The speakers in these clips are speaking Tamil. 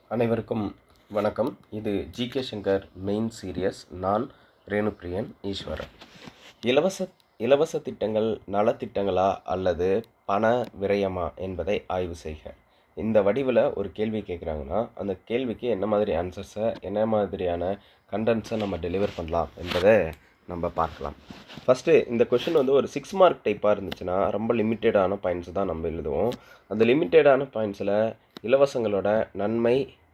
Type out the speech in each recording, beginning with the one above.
அனைவருக்கும் வணக்கம். இது ஜிகே சங்கர் மெயின் சீரியஸ். நான் RENUPRIYAN ஈஸ்வரன். இலவச திட்டங்கள் நலத்திட்டங்களா அல்லது பண விரயமா என்பதை ஆய்வு செய்க. இந்த வடிவில் ஒரு கேள்வி கேட்குறாங்கன்னா அந்த கேள்விக்கு என்ன மாதிரி ஆன்சர்ஸை, என்ன மாதிரியான கண்டென்ட்ஸை நம்ம டெலிவர் பண்ணலாம் என்பதை நம்ம பார்க்கலாம். ஃபஸ்ட்டு இந்த கொஷின் வந்து ஒரு 6 மார்க் டைப்பாக இருந்துச்சுன்னா ரொம்ப லிமிட்டடான பாயிண்ட்ஸ் தான் நம்ம எழுதுவோம். அந்த லிமிட்டடான பாயிண்ட்ஸில் இலவசங்களோட நன்மை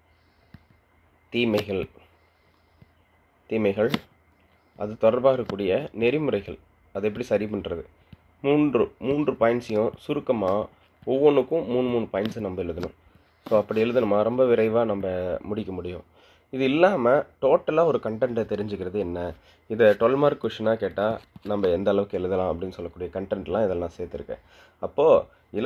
தீமைகள் அது தொடர்பாக இருக்கக்கூடிய நெறிமுறைகள், அதை எப்படி சரி பண்ணுறது, மூன்று பாயிண்ட்ஸையும் சுருக்கமாக ஒவ்வொன்றுக்கும் மூணு பாயிண்ட்ஸை நம்ம எழுதணும். ஸோ அப்படி எழுதணுமா ரொம்ப விரைவாக நம்ம முடிக்க முடியும். இது இல்லாமல் டோட்டலாக ஒரு கண்டென்ட்டை தெரிஞ்சுக்கிறது என்ன, இதை 12 மார்க் கொஷினாக கேட்டால் நம்ம எந்த அளவுக்கு எழுதலாம் அப்படின்னு சொல்லக்கூடிய கண்டென்ட்லாம் இதெல்லாம் சேர்த்துருக்கேன். அப்போது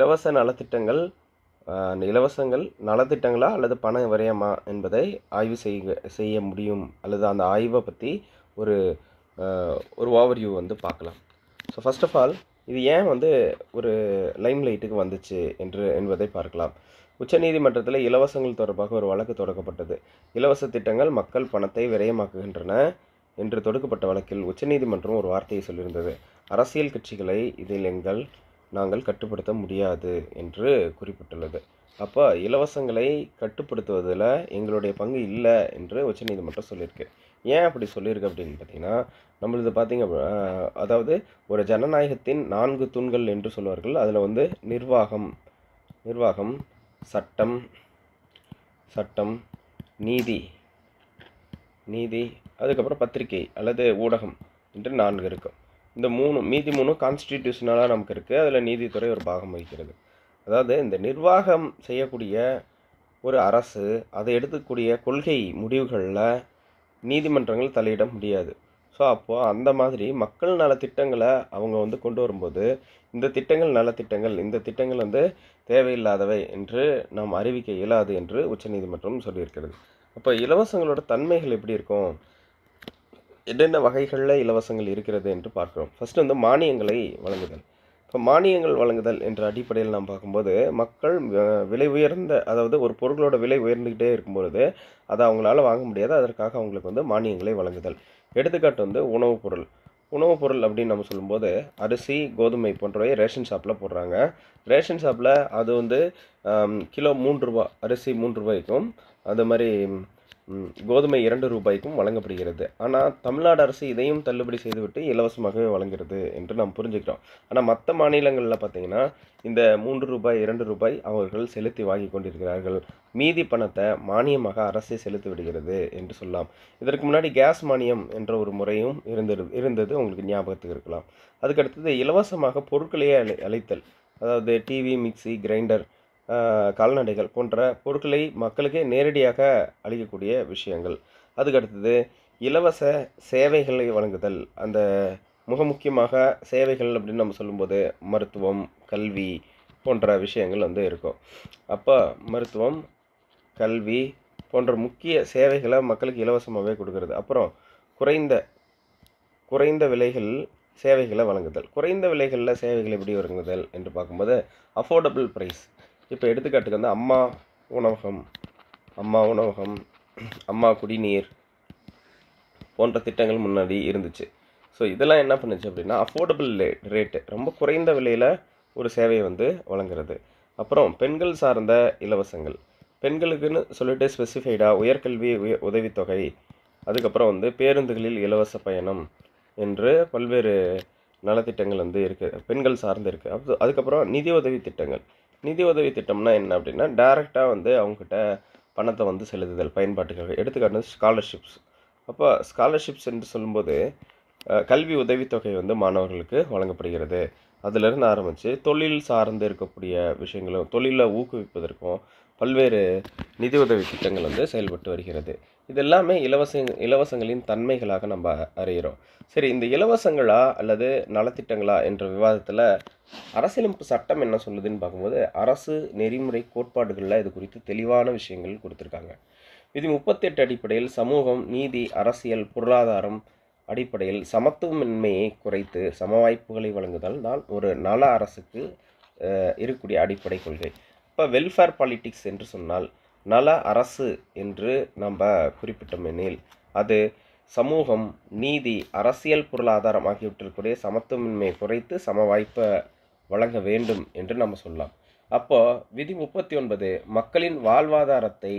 இலவசங்கள் நலத்திட்டங்களா அல்லது பண விரயமா என்பதை ஆய்வு செய்ய முடியும், அல்லது அந்த ஆய்வை பற்றி ஒரு ஓவர்வியூ வந்து பார்க்கலாம். ஸோ ஃபர்ஸ்ட் ஆஃப் ஆல் இது ஏன் வந்து ஒரு லைம் லைட்டுக்கு வந்துச்சு என்பதை பார்க்கலாம். உச்சநீதிமன்றத்தில் இலவசங்கள் தொடர்பாக ஒரு வழக்கு தொடக்கப்பட்டது. இலவச திட்டங்கள் மக்கள் பணத்தை விரயமாக்குகின்றன என்று தொடுக்கப்பட்ட வழக்கில் உச்சநீதிமன்றம் ஒரு வார்த்தையை சொல்லியிருந்தது. அரசியல் கட்சிகளை இதில் நாங்கள் கட்டுப்படுத்த முடியாது என்று குறிப்பிட்டுள்ளது. அப்போ இலவசங்களை கட்டுப்படுத்துவதில் எங்களுடைய பங்கு இல்லை என்று உச்சநீதிமன்றம் சொல்லியிருக்கு. ஏன் அப்படி சொல்லியிருக்கு அப்படின்னு பார்த்தீங்கன்னா, நம்மளது பார்த்திங்க, அதாவது ஒரு ஜனநாயகத்தின் 4 தூண்கள் என்று சொல்வார்கள். அதில் வந்து நிர்வாகம், சட்டம், நீதி, அதுக்கப்புறம் பத்திரிகை அல்லது ஊடகம் என்று 4 இருக்கும். இந்த மீதி மூணு கான்ஸ்டிடியூஷனலாக நமக்கு இருக்குது. அதில் நீதித்துறை ஒரு பாகம் வகிக்கிறது. அதாவது இந்த நிர்வாகம் செய்யக்கூடிய ஒரு அரசு அதை எடுக்கக்கூடிய கொள்கை முடிவுகளில் நீதிமன்றங்கள் தலையிட முடியாது. ஸோ அப்போது அந்த மாதிரி மக்கள் நலத்திட்டங்களை அவங்க வந்து கொண்டு வரும்போது இந்த திட்டங்கள் நலத்திட்டங்கள், இந்த திட்டங்கள் வந்து தேவையில்லாதவை என்று நாம் அறிவிக்க இயலாது என்று உச்சநீதிமன்றம் சொல்லியிருக்கிறது. அப்போ இலவசங்களோட தன்மைகள் எப்படி இருக்கும், என்னென்ன வகைகளில் இலவசங்கள் இருக்கிறது என்று பார்க்கிறோம். ஃபஸ்ட்டு வந்து மானியங்களை வழங்குதல். இப்போ மானியங்கள் வழங்குதல் என்ற அடிப்படையில் நாம் பார்க்கும்போது மக்கள் விலை உயர்ந்த, அதாவது ஒரு பொருட்களோட விலை உயர்ந்துக்கிட்டே இருக்கும்பொழுது அதை அவங்களால வாங்க முடியாது, அதற்காக அவங்களுக்கு வந்து மானியங்களை வழங்குதல். எடுத்துக்காட்டு வந்து உணவுப் பொருள் அப்படின்னு நம்ம சொல்லும்போது அரிசி, கோதுமை போன்றவை ரேஷன் ஷாப்பில் போடுறாங்க. ரேஷன் ஷாப்பில் அது வந்து கிலோ 3 ரூபா, அரிசி 3 ரூபாய்க்கும் அது மாதிரி கோதுமை 2 ரூபாய்க்கும் வழங்கப்படுகிறது. ஆனால் தமிழ்நாடு அரசு இதையும் தள்ளுபடி செய்துவிட்டு இலவசமாகவே வழங்குகிறது என்று நாம் புரிஞ்சுக்கிறோம். ஆனால் மற்ற மாநிலங்களில் பார்த்திங்கன்னா இந்த 3 ரூபாய் 2 ரூபாய் அவர்கள் செலுத்தி வாங்கி கொண்டிருக்கிறார்கள். மீதி பணத்தை மானியமாக அரசே செலுத்தி விடுகிறது என்று சொல்லலாம். இதற்கு முன்னாடி கேஸ் மானியம் என்ற ஒரு முறையும் இருந்தது உங்களுக்கு ஞாபகத்துக்கு இருக்கலாம். அதுக்கடுத்தது இலவசமாக பொருட்களையே அளித்தல், அதாவது டிவி, மிக்சி, கிரைண்டர், கால்நடைகள் போன்ற பொருட்களை மக்களுக்கு நேரடியாக அளிக்கக்கூடிய விஷயங்கள். அதுக்கடுத்தது இலவச சேவைகளை வழங்குதல். அந்த முக்கியமாக சேவைகள் அப்படின்னு நம்ம சொல்லும்போது மருத்துவம், கல்வி போன்ற விஷயங்கள் வந்து இருக்கும். அப்போ மருத்துவம், கல்வி போன்ற முக்கிய சேவைகளை மக்களுக்கு இலவசமாகவே கொடுக்கறது. அப்புறம் குறைந்த விலைகள் சேவைகளை வழங்குதல். குறைந்த விலைகளில் சேவைகள் எப்படி வழங்குதல் என்று பார்க்கும்போது அஃபோர்டபுள் ப்ரைஸ். இப்போ எடுத்துக்காட்டுக்கு வந்து அம்மா உணவகம், அம்மா குடிநீர் போன்ற திட்டங்கள் முன்னாடி இருந்துச்சு. ஸோ இதெல்லாம் என்ன பண்ணுச்சு அப்படின்னா அஃபோர்டபுள் ரேட்டு, ரொம்ப குறைந்த விலையில் ஒரு சேவையை வந்து வழங்குறது. அப்புறம் பெண்கள் சார்ந்த இலவசங்கள், பெண்களுக்குன்னு சொல்லிட்டு ஸ்பெசிஃபைடாக உயர்கல்வி உதவித்தொகை, அதுக்கப்புறம் வந்து பேருந்துகளில் இலவச பயணம் என்று பல்வேறு நலத்திட்டங்கள் வந்து இருக்குது, பெண்கள் சார்ந்து இருக்குது. அதுக்கப்புறம் நிதி உதவி திட்டம்னா என்ன அப்படின்னா டைரெக்டாக வந்து அவங்ககிட்ட பணத்தை வந்து செலுத்துதல் பயன்பாட்டுக்காக. எடுத்துக்காட்டு ஸ்காலர்ஷிப்ஸ். அப்போ ஸ்காலர்ஷிப்ஸ் என்று சொல்லும்போது கல்வி உதவித்தொகை வந்து மாணவர்களுக்கு வழங்கப்படுகிறது. அதிலிருந்து ஆரம்பித்து தொழில் சார்ந்து இருக்கக்கூடிய விஷயங்களும், தொழிலை ஊக்குவிப்பதற்கும் பல்வேறு நிதி உதவி திட்டங்கள் வந்து செயல்பட்டு வருகிறது. இது எல்லாமே இலவசங்களின் தன்மைகளாக நம்ம அறிகிறோம். சரி, இந்த இலவசங்களா அல்லது நலத்திட்டங்களா என்ற விவாதத்தில் அரசியலமைப்பு சட்டம் என்ன சொல்லுதுன்னு பார்க்கும்போது அரசு நெறிமுறை கோட்பாடுகளில் இது குறித்து தெளிவான விஷயங்கள் கொடுத்துருக்காங்க. விதி 38 அடிப்படையில் சமூகம், நீதி, அரசியல், பொருளாதாரம் அடிப்படையில் சமத்துவமின்மையை குறைத்து சம வாய்ப்புகளை வழங்குதல் தான் ஒரு நல அரசுக்கு இருக்கக்கூடிய அடிப்படை கொள்கை. இப்போ வெல்ஃபேர் பாலிட்டிக்ஸ் என்று சொன்னால் நல அரசு என்று நம்ம குறிப்பிட்டோமெனில் அது சமூகம், நீதி, அரசியல், பொருளாதாரம் ஆகியவற்றிற்குரிய சமத்துவமின்மையை குறைத்து சம வாய்ப்பை வழங்க வேண்டும் என்று நம்ம சொல்லலாம். அப்போ விதி 39 மக்களின் வாழ்வாதாரத்தை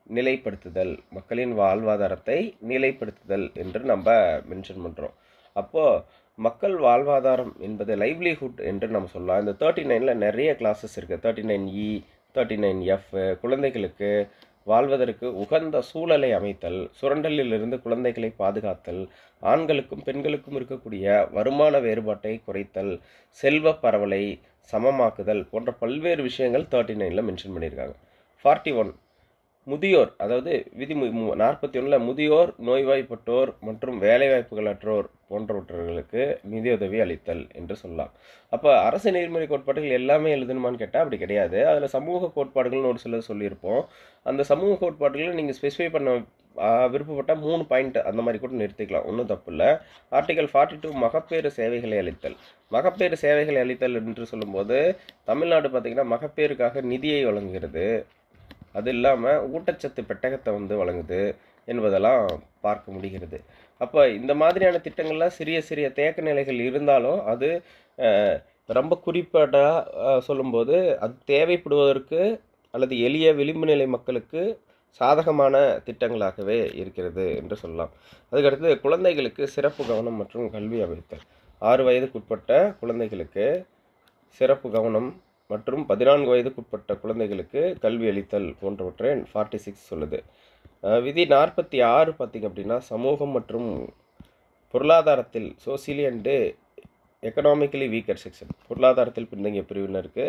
நிலைப்படுத்துதல் என்று நம்ம மென்ஷன் பண்ணுறோம். அப்போது மக்கள் வாழ்வாதாரம் என்பது லைவ்லிஹுட் என்று நம்ம சொல்லலாம். இந்த 39ல் நிறைய கிளாஸஸ் இருக்குது. 39E, 39F, குழந்தைகளுக்கு வாழ்வதற்கு உகந்த சூழலை அமைத்தல், சுரண்டலிலிருந்து குழந்தைகளை பாதுகாத்தல், ஆண்களுக்கும் பெண்களுக்கும் இருக்கக்கூடிய வருமான வேறுபாட்டை குறைத்தல், செல்வ பரவலை சமமாக்குதல் போன்ற பல்வேறு விஷயங்கள் 39ல் மென்ஷன் பண்ணியிருக்காங்க. 41 முதியோர், அதாவது விதி 41ல் முதியோர், நோய்வாய்ப்பட்டோர் மற்றும் வேலைவாய்ப்புகளற்றோர் போன்றவர்களுக்கு நிதியுதவி அளித்தல் என்று சொல்லலாம். அப்போ அரசு நெறிமுறை கோட்பாடுகள் எல்லாமே எழுதணுமான்னு கேட்டால் அப்படி கிடையாது. அதில் சமூக கோட்பாடுகள்னு ஒரு சிலர் சொல்லியிருப்போம். அந்த சமூக கோட்பாடுகளை நீங்கள் ஸ்பெசிஃபை பண்ண விருப்பப்பட்ட 3 பாயிண்ட் அந்த மாதிரி கூட நிறுத்திக்கலாம், ஒன்றும் தப்பு இல்லை. ஆர்டிகல் 42 மகப்பேறு சேவைகளை அளித்தல். மகப்பேறு சேவைகளை அளித்தல் என்று சொல்லும்போது தமிழ்நாடு பார்த்திங்கன்னா மகப்பேறுக்காக நிதியை வழங்குகிறது, அது இல்லாமல் ஊட்டச்சத்து பெட்டகத்தை வழங்குது என்பதெல்லாம் பார்க்க முடிகிறது. அப்போ இந்த மாதிரியான திட்டங்கள்லாம் சிறிய சிறிய தேக்க நிலைகள் இருந்தாலும் அது ரொம்ப குறிப்பாக சொல்லும்போது அது தேவைப்படுவதற்கு அல்லது எளிய விளிம்பு நிலை மக்களுக்கு சாதகமான திட்டங்களாகவே இருக்கிறது என்று சொல்லலாம். அதுக்கடுத்து குழந்தைகளுக்கு சிறப்பு கவனம் மற்றும் கல்வி அமைத்தல். 6 வயதுக்குட்பட்ட குழந்தைகளுக்கு சிறப்பு கவனம் மற்றும் 14 வயதுக்குட்பட்ட குழந்தைகளுக்கு கல்வி அளித்தல் போன்றவற்றை 46 சொல்லுது. விதி 46 பார்த்திங்க அப்படின்னா சமூகம் மற்றும் பொருளாதாரத்தில் socially and economically weaker section, பொருளாதாரத்தில் பின்தங்கிய பிரிவினருக்கு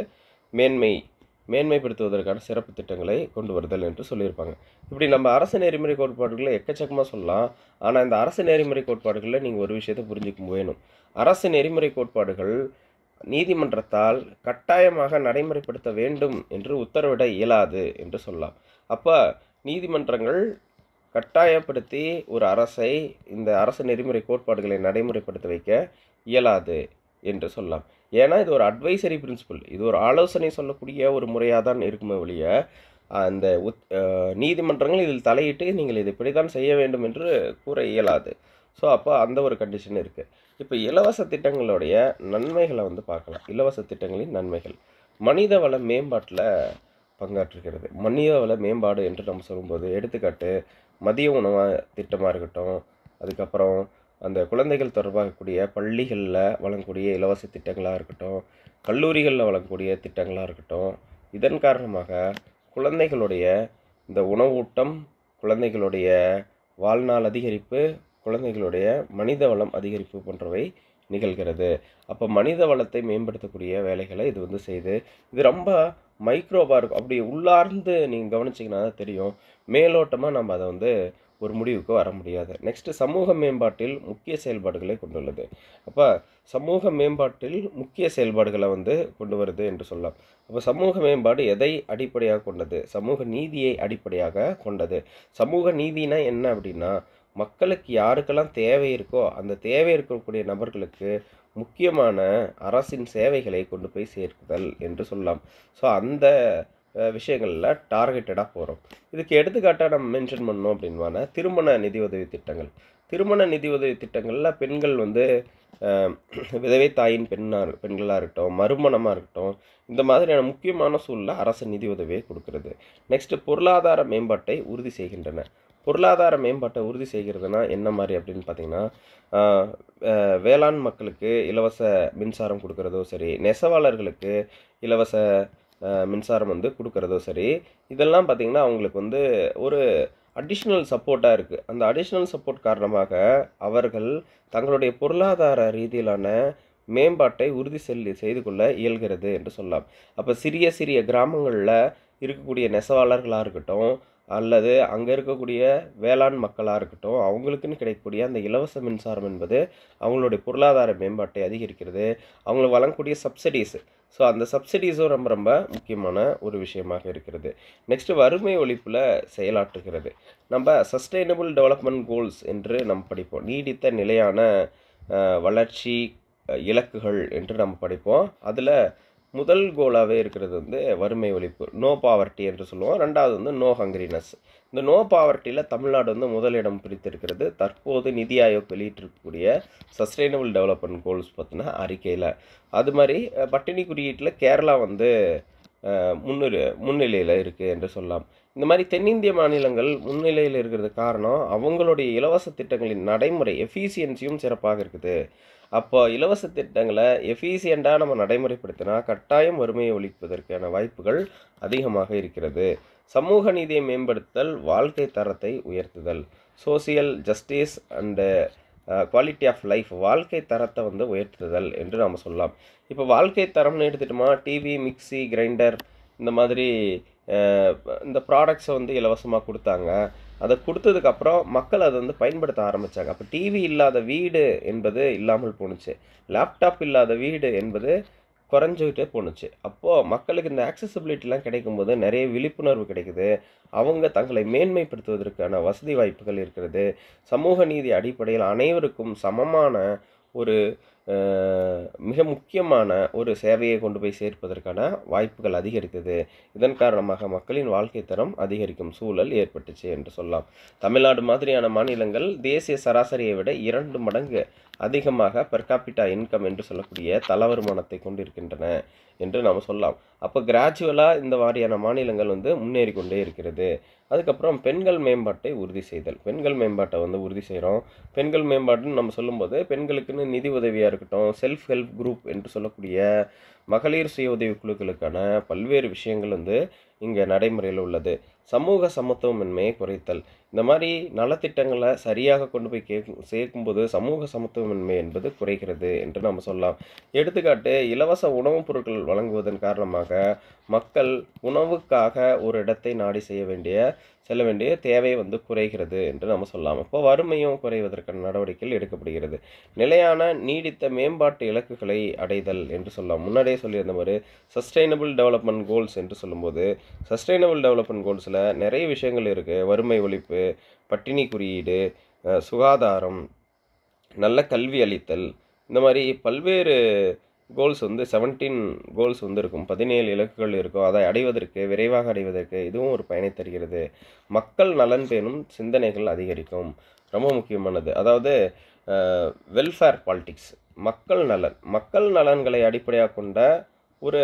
மேன்மைப்படுத்துவதற்கான சிறப்பு திட்டங்களை கொண்டு வருதல் என்று சொல்லியிருப்பாங்க. இப்படி நம்ம அரசு நெறிமுறை கோட்பாடுகளை எக்கச்சக்கமாக சொல்லலாம். ஆனால் இந்த அரசு நெறிமுறை கோட்பாடுகளில் நீங்கள் ஒரு விஷயத்தை புரிஞ்சுக்க வேணும். அரசு நெறிமுறை கோட்பாடுகள் நீதிமன்றத்தால் கட்டாயமாக நடைமுறைப்படுத்த வேண்டும் என்று உத்தரவிட இயலாது என்று சொல்லலாம். அப்போ நீதிமன்றங்கள் கட்டாயப்படுத்தி ஒரு அரசை இந்த அரசு நெறிமுறை கோட்பாடுகளை நடைமுறைப்படுத்த வைக்க இயலாது என்று சொல்லலாம். ஏன்னா இது ஒரு அட்வைசரி பிரின்சிபல், இது ஒரு ஆலோசனை சொல்லக்கூடிய ஒரு முறையாக தான் இருக்குமே ஒழிய அந்த நீதிமன்றங்கள் இதில் தலையிட்டு நீங்கள் இது இப்படி தான் செய்ய வேண்டும் என்று கூற இயலாது. ஸோ அப்போ அந்த ஒரு கண்டிஷன் இருக்குது. இப்போ இலவச திட்டங்களுடைய நன்மைகளை பார்க்கலாம். இலவச திட்டங்களின் நன்மைகள் மனித வள மேம்பாட்டில் பங்காற்றுகிறது. மனித வள மேம்பாடு என்று நம்ம சொல்லும்போது எடுத்துக்காட்டு மதிய உணவு திட்டமாக இருக்கட்டும், அதுக்கப்புறம் அந்த குழந்தைகள் தொடர்பாகக்கூடிய பள்ளிகளில் வழங்கக்கூடிய இலவச திட்டங்களாக இருக்கட்டும், கல்லூரிகளில் வழங்கக்கூடிய திட்டங்களாக இருக்கட்டும், இதன் காரணமாக குழந்தைகளுடைய இந்த உணவூட்டம், குழந்தைகளுடைய வாழ்நாள் அதிகரிப்பு, குழந்தைகளுடைய மனித வளம் அதிகரிப்பு போன்றவை நிகழ்கிறது. அப்போ மனித வளத்தை மேம்படுத்தக்கூடிய வேலைகளை இது செய்து இது ரொம்ப மைக்ரோவாக இருக்கும். அப்படி உள்ளார்ந்து நீங்கள் கவனிச்சிங்கன்னா தெரியும். மேலோட்டமாக நம்ம அதை ஒரு முடிவுக்கு வர முடியாது. நெக்ஸ்ட்டு சமூக மேம்பாட்டில் முக்கிய செயல்பாடுகளை கொண்டுள்ளது. அப்போ சமூக மேம்பாட்டில் முக்கிய செயல்பாடுகளை கொண்டு வருது என்று சொல்லலாம். அப்போ சமூக மேம்பாடு எதை அடிப்படையாக கொண்டது? சமூக நீதியை அடிப்படையாக கொண்டது. சமூக நீதினா என்ன அப்படின்னா மக்களுக்கு யாருக்கெல்லாம் தேவை இருக்கோ அந்த தேவை இருக்கக்கூடிய நபர்களுக்கு முக்கியமான அரசின் சேவைகளை கொண்டு போய் சேர்க்குதல் என்று சொல்லலாம். ஸோ அந்த விஷயங்களில் டார்கெட்டடாக போகிறோம். இதுக்கு எடுத்துக்காட்டாக நம்ம மென்ஷன் பண்ணோம் அப்படின்னா திருமண நிதி உதவி திட்டங்கள். திருமண நிதி உதவி திட்டங்களில் பெண்கள் விதவை தாயின் பெண்களாக இருக்கட்டும், மறுமணமாக இருக்கட்டும், இந்த மாதிரியான முக்கியமான சூழலில் அரசு நிதி உதவியை கொடுக்கறது. நெக்ஸ்ட்டு பொருளாதார மேம்பாட்டை உறுதி செய்கின்றன. பொருளாதார மேம்பாட்டை உறுதி செய்கிறதுனா என்ன மாதிரி அப்படின்னு பார்த்தீங்கன்னா வேளாண் மக்களுக்கு இலவச மின்சாரம் கொடுக்கறதோ சரி, நெசவாளர்களுக்கு இலவச மின்சாரம் கொடுக்கறதோ சரி, இதெல்லாம் பார்த்திங்கன்னா அவங்களுக்கு ஒரு அடிஷ்னல் சப்போர்ட்டாக இருக்குது. அந்த அடிஷ்னல் சப்போர்ட் காரணமாக அவர்கள் தங்களுடைய பொருளாதார ரீதியிலான மேம்பாட்டை உறுதி செய்து கொள்ள இயல்கிறது என்று சொல்லலாம். அப்போ சிறிய சிறிய கிராமங்களில் இருக்கக்கூடிய நெசவாளர்களாக இருக்கட்டும் அல்லது அங்கே இருக்கக்கூடிய வேளாண் மக்களாக இருக்கட்டும், அவங்களுக்குன்னு கிடைக்கக்கூடிய அந்த இலவச மின்சாரம் என்பது அவங்களுடைய பொருளாதார மேம்பாட்டை அதிகரிக்கிறது. அவங்களுக்கு வழங்கக்கூடிய சப்சிடிஸ், ஸோ அந்த சப்சிடிஸும் ரொம்ப ரொம்ப முக்கியமான ஒரு விஷயமாக இருக்கிறது. நெக்ஸ்ட்டு வறுமை ஒழிப்பில் செயலாற்றுகிறது. நம்ம சஸ்டைனபிள் டெவலப்மெண்ட் கோல்ஸ் என்று நம்ம படிப்போம். நீடித்த நிலையான வளர்ச்சி இலக்குகள் என்று நம்ம படிப்போம். அதில் முதல் கோலாகவே இருக்கிறது வந்து வறுமை ஒழிப்பு, நோ பாவர்ட்டி என்று சொல்லுவோம். ரெண்டாவது வந்து நோ ஹங்கிரினஸ். இந்த நோ பாவர்ட்டியில் தமிழ்நாடு வந்து முதலிடம் பிடித்திருக்கிறது தற்போது நிதி ஆயோக் வெளியிட்டிருக்கக்கூடிய சஸ்டைனபிள் டெவலப்மெண்ட் கோல்ஸ் பற்றின அறிக்கையில். அது மாதிரி பட்டினி குறியீட்டில் கேரளா வந்து முன்னிலையில் இருக்குது என்று சொல்லலாம். இந்த மாதிரி தென்னிந்திய மாநிலங்கள் முன்னிலையில் இருக்கிறது காரணம் அவங்களுடைய இலவச திட்டங்களின் நடைமுறை எஃபிஷியன்சியும் சிறப்பாக இருக்குது. அப்போ இலவச திட்டங்களை எஃபிஷியண்டாக நம்ம நடைமுறைப்படுத்தினா கட்டாயம் வறுமையை ஒழிப்பதற்கான வாய்ப்புகள் அதிகமாக இருக்கிறது. சமூக நீதியை மேம்படுத்தல், வாழ்க்கை தரத்தை உயர்த்துதல், social justice and quality of life, வாழ்க்கை தரத்தை வந்து உயர்த்துதல் என்று நாம் சொல்லலாம். இப்போ வாழ்க்கை தரம்னு எடுத்துட்டோமா, டிவி, மிக்சி, கிரைண்டர் இந்த மாதிரி இந்த ப்ராடக்ட்ஸை வந்து இலவசமாக கொடுத்தாங்க. அதை கொடுத்ததுக்கப்புறம் மக்கள் அதை வந்து பயன்படுத்த ஆரம்பித்தாங்க. அப்போ டிவி இல்லாத வீடு என்பது இல்லாமல் போணுச்சு, லேப்டாப் இல்லாத வீடு என்பது குறைஞ்சிக்கிட்டே போணுச்சு. அப்போது மக்களுக்கு இந்த ஆக்சசிபிலிட்டிலாம் கிடைக்கும்போது நிறைய விழிப்புணர்வு கிடைக்குது. அவங்க தங்களை மேன்மைப்படுத்துவதற்கான வசதி வாய்ப்புகள் இருக்கிறது. சமூக நீதி அடிப்படையில் அனைவருக்கும் சமமான ஒரு மிக முக்கியமான ஒரு சேவையை கொண்டு போய் சேர்ப்பதற்கான வாய்ப்புகள் அதிகரித்தது. இதன் காரணமாக மக்களின் வாழ்க்கை தரம் அதிகரிக்கும் சூழல் ஏற்பட்டுச்சு என்று சொல்லலாம். தமிழ்நாடு மாதிரியான மாநிலங்கள் தேசிய சராசரியை விட 2 மடங்கு அதிகமாக பெர் கேபிட்டா இன்கம் என்று சொல்லக்கூடிய தல வருமானத்தை கொண்டிருக்கின்றன என்று நாம் சொல்லலாம். அப்போ கிராஜுவலாக இந்த மாதிரியான மாநிலங்கள் வந்து முன்னேறி கொண்டே இருக்கிறது. அதுக்கப்புறம் பெண்கள் மேம்பாட்டை உறுதி செய்தல். பெண்கள் மேம்பாட்டை வந்து உறுதி செய்கிறோம். பெண்கள் மேம்பாட்டுன்னு நம்ம சொல்லும்போது பெண்களுக்குன்னு நிதி உதவியாக இருக்கட்டும், செல்ஃப் ஹெல்ப் குரூப் என்று சொல்லக்கூடிய மகளிர் சுய உதவி குழுக்களுக்கான பல்வேறு விஷயங்கள் வந்து இங்கே நடைமுறையில் உள்ளது. சமூக சமத்துவமின்மையை குறைத்தல். இந்த மாதிரி நலத்திட்டங்களை சரியாக கொண்டு போய் சேர்க்கும்போது சமூக சமத்துவமின்மை என்பது குறைகிறது என்று நம்ம சொல்லலாம். எடுத்துக்காட்டு, இலவச உணவுப் பொருட்கள் வழங்குவதன் காரணமாக மக்கள் உணவுக்காக ஒரு இடத்தை நாடி செல்ல வேண்டிய தேவை வந்து குறைகிறது என்று நம்ம சொல்லலாம். இப்போ வறுமையும் குறைவதற்கான நடவடிக்கைகள் எடுக்கப்படுகிறது. நிலையான நீடித்த மேம்பாட்டு இலக்குகளை அடைதல் என்று சொல்லலாம். முன்னாடியே சொல்லியிருந்த மாதிரி சஸ்டைனபிள் டெவலப்மெண்ட் கோல்ஸ் என்று சொல்லும்போது சஸ்டைனபிள் டெவலப்மெண்ட் கோல்ஸில் நிறைய விஷயங்கள் இருக்குது. வறுமை ஒழிப்பு, பட்டினி குறியீடு, சுகாதாரம், நல்ல கல்வி அளித்தல், இந்த மாதிரி பல்வேறு கோல்ஸ் வந்து 17 கோல்ஸ் வந்து இருக்கும், 17 இலக்குகள் இருக்கும். அதை அடைவதற்கு, விரைவாக அடைவதற்கு இதுவும் ஒரு பயனை தருகிறது. மக்கள் நலன் பேணும் சிந்தனைகள் அதிகரிக்கும், ரொம்ப முக்கியமானது. அதாவது வெல்ஃபேர் பாலிட்டிக்ஸ், மக்கள் நலன்களை அடிப்படையாக கொண்ட ஒரு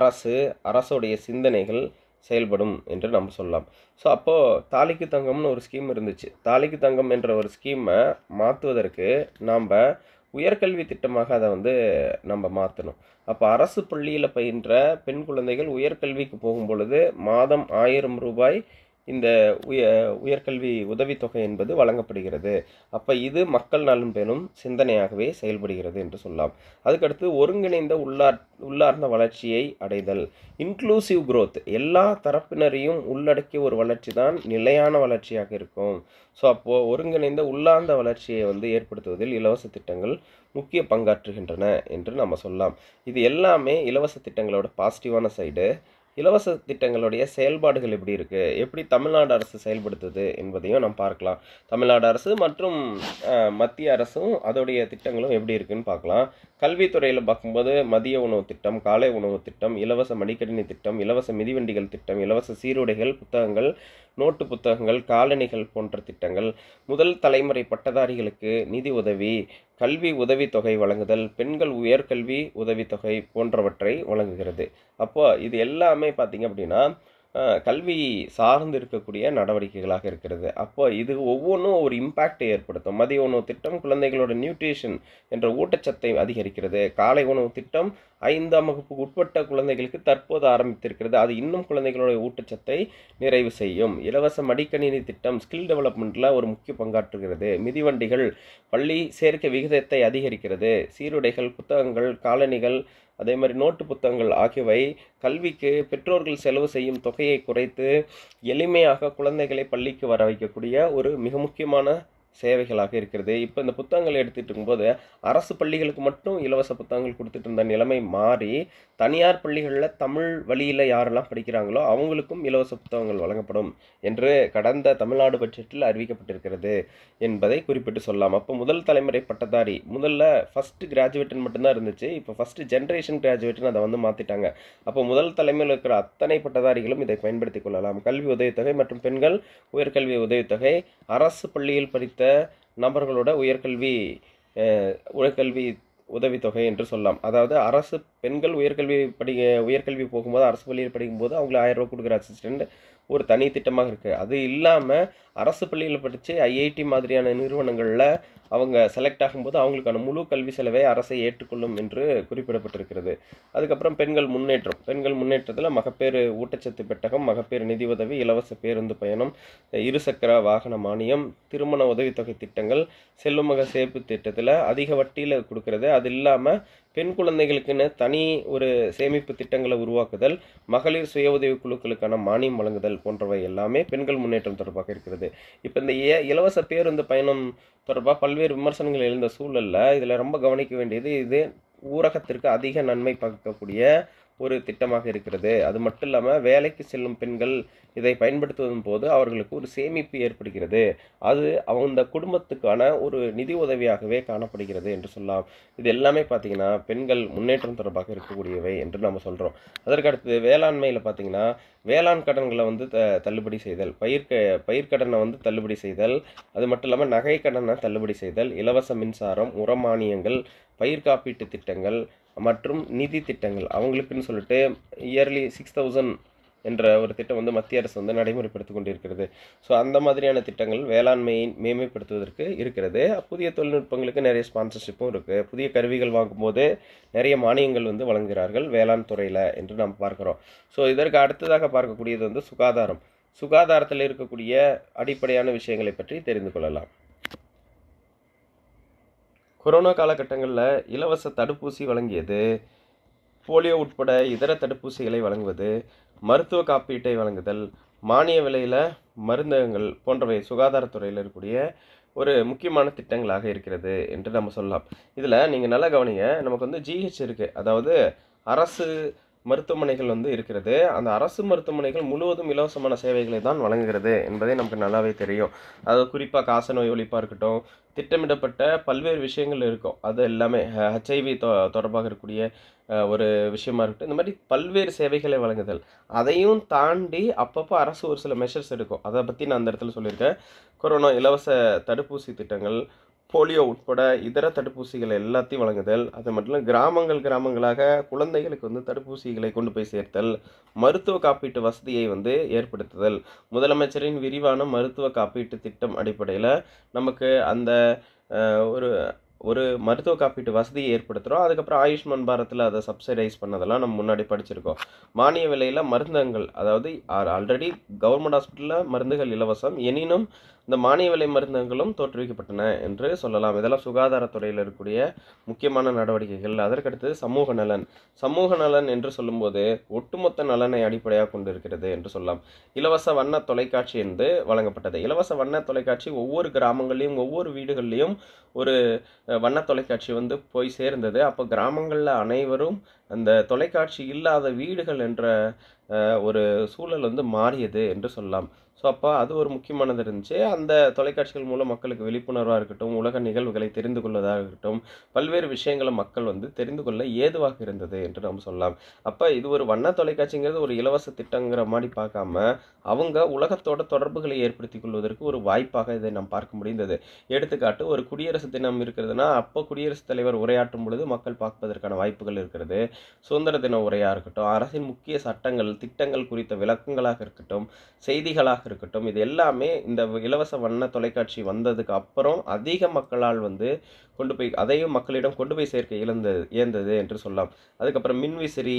அரசுடைய சிந்தனைகள் செயல்படும் என்று நம்ம சொல்லலாம். ஸோ அப்போது தாலிக்கு தங்கம்னு ஒரு ஸ்கீம் இருந்துச்சு. தாலிக்கு தங்கம் என்ற ஒரு ஸ்கீமை மாற்றுவதற்கு நாம் உயர்கல்வி திட்டமாக அதை வந்து நம்ம மாற்றணும். அப்போ அரசு பள்ளியில் பயின்ற பெண் குழந்தைகள் உயர்கல்விக்கு போகும் பொழுது மாதம் 1000 ரூபாய் இந்த உயர்கல்வி உதவித்தொகை என்பது வழங்கப்படுகிறது. அப்போ இது மக்கள் நலன் பேணும் சிந்தனையாகவே செயல்படுகிறது என்று சொல்லலாம். அதுக்கடுத்து ஒருங்கிணைந்த உள்ளார்ந்த வளர்ச்சியை அடைதல், இன்க்ளூசிவ் growth, எல்லா தரப்பினரையும் உள்ளடக்கிய ஒரு வளர்ச்சி தான் நிலையான வளர்ச்சியாக இருக்கும். ஸோ அப்போது ஒருங்கிணைந்த உள்ளார்ந்த வளர்ச்சியை வந்து ஏற்படுத்துவதில் இலவச திட்டங்கள் முக்கிய பங்காற்றுகின்றன என்று நம்ம சொல்லலாம். இது எல்லாமே இலவச திட்டங்களோட பாசிட்டிவான சைடு. இலவச திட்டங்களுடைய செயல்பாடுகள் எப்படி இருக்குது, எப்படி தமிழ்நாடு அரசு செயல்படுத்துது என்பதையும் நம்ம பார்க்கலாம். தமிழ்நாடு அரசு மற்றும் மத்திய அரசும் அதோடைய திட்டங்களும் எப்படி இருக்குன்னு பார்க்கலாம். கல்வித்துறையில் பார்க்கும்போது மதிய உணவு திட்டம், காலை உணவு திட்டம், இலவச மடிக்கணினி திட்டம், இலவச மிதிவண்டிகள் திட்டம், இலவச சீருடைகள், புத்தகங்கள், நோட்டு புத்தகங்கள், காலணிகள் போன்ற திட்டங்கள், முதல் தலைமுறை பட்டதாரிகளுக்கு நிதி உதவி, கல்வி உதவித்தொகை வழங்குதல், பெண்கள் உயர்கல்வி உதவித்தொகை போன்றவற்றை வழங்குகிறது. அப்போ இது எல்லாமே பார்த்திங்க அப்படின்னா கல்வி சார்ந்து இருக்கக்கூடிய நடவடிக்கைகளாக இருக்கிறது. அப்போ இது ஒவ்வொன்றும் ஒரு இம்பேக்டை ஏற்படுத்தும். மதிய உணவு திட்டம் குழந்தைகளோட நியூட்ரிஷன் என்ற ஊட்டச்சத்தை அதிகரிக்கிறது. காலை உணவு திட்டம் 5ஆம் வகுப்புக்கு உட்பட்ட குழந்தைகளுக்கு தற்போது ஆரம்பித்திருக்கிறது, அது இன்னும் குழந்தைகளோட ஊட்டச்சத்தை நிறைவு செய்யும். இலவச மடிக்கணினி திட்டம் ஸ்கில் டெவலப்மெண்ட்டில் ஒரு முக்கிய பங்காற்றுகிறது. மிதிவண்டிகள் பள்ளி சேர்க்கை விகிதத்தை அதிகரிக்கிறது. சீருடைகள், புத்தகங்கள், காலணிகள், அதே மாதிரி நோட்டு புத்தகங்கள் ஆகியவை கல்விக்கு பெற்றோர்கள் செலவு செய்யும் தொகையை குறைத்து எளிமையாக குழந்தைகளை பள்ளிக்கு வர வைக்கக்கூடிய ஒரு மிக முக்கியமான சேவைகளாக இருக்கிறது. இப்போ இந்த புத்தகங்கள் எடுத்துகிட்டு இருக்கும்போது அரசு பள்ளிகளுக்கு மட்டும் இலவச புத்தகங்கள் கொடுத்துட்டு இருந்த நிலைமை மாறி தனியார் பள்ளிகளில் தமிழ் வழியில் யாரெல்லாம் படிக்கிறாங்களோ அவங்களுக்கும் இலவச புத்தகங்கள் வழங்கப்படும் என்று கடந்த தமிழ்நாடு பட்ஜெட்டில் அறிவிக்கப்பட்டிருக்கிறது என்பதை குறிப்பிட்டு சொல்லலாம். அப்போ முதல் தலைமுறை பட்டதாரி முதல்ல ஃபஸ்ட்டு கிராஜுவேட்னு மட்டும்தான் இருந்துச்சு. இப்போ ஃபஸ்ட்டு ஜென்ரேஷன் கிராஜுவேட்னு அதை வந்து மாற்றிட்டாங்க. அப்போ முதல் தலைமையில் இருக்கிற அத்தனை பட்டதாரிகளும் இதை பயன்படுத்தி கொள்ளலாம். கல்வி உதவித்தொகை மற்றும் பெண்கள் உயர்கல்வி உதவித்தொகை, அரசு பள்ளியில் படித்த நபர்களோட உயர்கல்வி உதவித்தொகை என்று சொல்லலாம். அதாவது அரசு பெண்கள் உயர்கல்வி போகும்போது அரசு பள்ளியில் படிக்கும்போது அவங்களுக்கு 1000 ரூபா கொடுக்குற அசிஸ்டண்ட் ஒரு தனி திட்டமாக இருக்குது. அது இல்லாமல் அரசு பள்ளியில் படித்து ஐஐடி மாதிரியான நிறுவனங்களில் அவங்க செலக்ட் ஆகும்போது அவங்களுக்கான முழு கல்வி செலவை அரசை ஏற்றுக்கொள்ளும் என்று குறிப்பிடப்பட்டிருக்கிறது. அதுக்கப்புறம் பெண்கள் முன்னேற்றத்தில் மகப்பேறு ஊட்டச்சத்து பெட்டகம், மகப்பேறு நிதி உதவி, இலவச பேருந்து பயணம், இருசக்கர வாகன மானியம், திருமண உதவித்தொகை திட்டங்கள், செல்லுமக சேப்பு திட்டத்தில் அதிக வட்டியில் கொடுக்கறது. அது இல்லாமல் பெண் குழந்தைகளுக்குன்னு தனி ஒரு சேமிப்பு திட்டங்களை உருவாக்குதல், மகளிர் சுய உதவி குழுக்களுக்கான மானியம் வழங்குதல் போன்றவை எல்லாமே பெண்கள் முன்னேற்றம் தொடர்பாக இருக்கிறது. இப்போ இந்த இலவச பேருந்து பயணம் தொடர்பாக பல்வேறு விமர்சனங்கள் எழுந்த சூழலில் இதில் ரொம்ப கவனிக்க வேண்டியது இது ஊரகத்திற்கு அதிக நன்மை பார்க்கக்கூடிய ஒரு திட்டமாக இருக்கிறது. அது மட்டும் இல்லாமல் வேலைக்கு செல்லும் பெண்கள் இதை பயன்படுத்துவதன் போது அவர்களுக்கு ஒரு சேமிப்பு ஏற்படுகிறது. அது அந்த குடும்பத்துக்கான ஒரு நிதி உதவியாகவே காணப்படுகிறது என்று சொல்லலாம். இது எல்லாமே பார்த்திங்கன்னா பெண்கள் முன்னேற்றம் தொடர்பாக இருக்கக்கூடியவை என்று நம்ம சொல்கிறோம். அதற்கு அடுத்தது வேளாண்மையில் பார்த்திங்கன்னா வேளாண் கடன்களை வந்து தள்ளுபடி செய்தல், பயிர்க்கடனை வந்து தள்ளுபடி செய்தல், அது மட்டும் இல்லாமல் நகை கடனை தள்ளுபடி செய்தல், இலவச மின்சாரம், உரமானியங்கள், பயிர் காப்பீட்டு திட்டங்கள் மற்றும் நிதி திட்டங்கள் அவங்களுக்குன்னு சொல்லிட்டு இயர்லி 6000 என்ற ஒரு திட்டம் வந்து மத்திய அரசு வந்து நடைமுறைப்படுத்தி கொண்டிருக்கிறது. ஸோ அந்த மாதிரியான திட்டங்கள் வேளாண்மையை மேம்படுத்துவதற்கு இருக்கிறது. புதிய தொழில்நுட்பங்களுக்கு நிறைய ஸ்பான்சர்ஷிப்பும் இருக்குது. புதிய கருவிகள் வாங்கும்போது நிறைய மானியங்கள் வந்து வழங்குகிறார்கள் வேளாண் துறையில் என்று நாம் பார்க்குறோம். ஸோ இதற்கு அடுத்ததாக பார்க்கக்கூடியது வந்து சுகாதாரத்தில் இருக்கக்கூடிய அடிப்படையான விஷயங்களை பற்றி தெரிந்து கொள்ளலாம். கொரோனா காலகட்டங்களில் இலவச தடுப்பூசி வழங்கியது, போலியோ உட்பட இதர தடுப்பூசிகளை வழங்குவது, மருத்துவ காப்பீட்டை வழங்குதல், மானிய விலையில் மருந்தகங்கள் போன்றவை சுகாதாரத்துறையில் இருக்கக்கூடிய ஒரு முக்கியமான திட்டங்களாக இருக்கிறது என்று நம்ம சொல்லலாம். இதில் நீங்கள் நல்லா கவனிங்க, நமக்கு வந்து ஜிஹெச் இருக்குது, அதாவது அரசு மருத்துவமனைகள் வந்து இருக்கிறது. அந்த அரசு மருத்துவமனைகள் முழுவதும் இலவசமான சேவைகளை தான் வழங்குகிறது என்பதை நமக்கு நல்லாவே தெரியும். அது குறிப்பாக காசநோய் ஒழிப்பாக இருக்கட்டும், திட்டமிடப்பட்ட பல்வேறு விஷயங்கள் இருக்கும். அது எல்லாமே HIV தொடர்பாக இருக்கக்கூடிய ஒரு விஷயமா இருக்கட்டும், இந்த மாதிரி பல்வேறு சேவைகளை வழங்குதல். அதையும் தாண்டி அப்பப்போ அரசு ஒரு சில மெஷர்ஸ் எடுக்கும். அதை பற்றி நான் அந்த இடத்துல சொல்லியிருக்கேன். கொரோனா இலவச தடுப்பூசி திட்டங்கள், போலியோ உட்பட இதர தடுப்பூசிகள் எல்லாத்தையும் வழங்குதல், அது மட்டும் இல்லை கிராமங்களாக குழந்தைகளுக்கு வந்து தடுப்பூசிகளை கொண்டு போய் சேர்த்தல், மருத்துவ காப்பீட்டு வசதியை வந்து ஏற்படுத்துதல். முதலமைச்சரின் விரிவான மருத்துவ காப்பீட்டு திட்டம் அடிப்படையில் நமக்கு அந்த ஒரு மருத்துவ காப்பீட்டு வசதியை ஏற்படுத்துகிறோம். அதுக்கப்புறம் ஆயுஷ்மான் பாரத்தில் அதை சப்சிடைஸ் பண்ணதெல்லாம் நம்ம முன்னாடி படிச்சிருக்கோம். மானிய விலையில் மருந்தகங்கள், அதாவது ஆல்ரெடி கவர்மெண்ட் ஹாஸ்பிட்டலில் மருந்துகள் இலவசம், எனினும் இந்த மானிய விலை மருந்தகங்களும் தோற்றுவிக்கப்பட்டன என்று சொல்லலாம். இதெல்லாம் சுகாதாரத்துறையில் இருக்கக்கூடிய முக்கியமான நடவடிக்கைகள். அதற்கடுத்தது சமூக நலன் என்று சொல்லும்போது ஒட்டுமொத்த நலனை அடிப்படையாக கொண்டு இருக்கிறது என்று சொல்லலாம். இலவச வண்ண தொலைக்காட்சி என்று வழங்கப்பட்டது. இலவச வண்ண தொலைக்காட்சி ஒவ்வொரு கிராமங்கள்லையும் ஒவ்வொரு வீடுகள்லையும் ஒரு வண்ண தொலைக்காட்சி வந்து போய் சேர்ந்தது. அப்போ கிராமங்களில் அனைவரும் அந்த தொலைக்காட்சி இல்லாத வீடுகள் என்ற ஒரு சூழல் வந்து மாறியது என்று சொல்லலாம். ஸோ அப்போ அது ஒரு முக்கியமானது இருந்துச்சு. அந்த தொலைக்காட்சிகள் மூலம் மக்களுக்கு விழிப்புணர்வாக இருக்கட்டும், உலக நிகழ்வுகளை தெரிந்து கொள்வதாக இருக்கட்டும், பல்வேறு விஷயங்களை மக்கள் வந்து தெரிந்து கொள்ள ஏதுவாக இருந்தது என்று நம்ம சொல்லலாம். அப்போ இது ஒரு வண்ண தொலைக்காட்சிங்கிறது ஒரு இலவச திட்டங்கிற மாதிரி பார்க்காம அவங்க உலகத்தோட தொடர்புகளை ஏற்படுத்தி கொள்வதற்கு ஒரு வாய்ப்பாக இதை நாம் பார்க்க முடிந்தது. எடுத்துக்காட்டு, ஒரு குடியரசு தினம் இருக்கிறதுனா அப்போ குடியரசுத் தலைவர் உரையாற்றும் பொழுது மக்கள் பார்ப்பதற்கான வாய்ப்புகள் இருக்கிறது. சுதந்திர தின உரையாக இருக்கட்டும், அரசின் முக்கிய சட்டங்கள் திட்டங்கள் குறித்த விளக்கங்களாக இருக்கட்டும், செய்திகளாக இருக்கட்டும், இது எல்லாமே இந்த இலவச வண்ண தொலைக்காட்சி வந்ததுக்கு அப்புறம் அதிக மக்களால் வந்து அதையும் மக்களிடம் கொண்டு போய் சேர்க்க இயந்தது என்று சொல்லலாம். அதுக்கப்புறம் மின்விசிறி,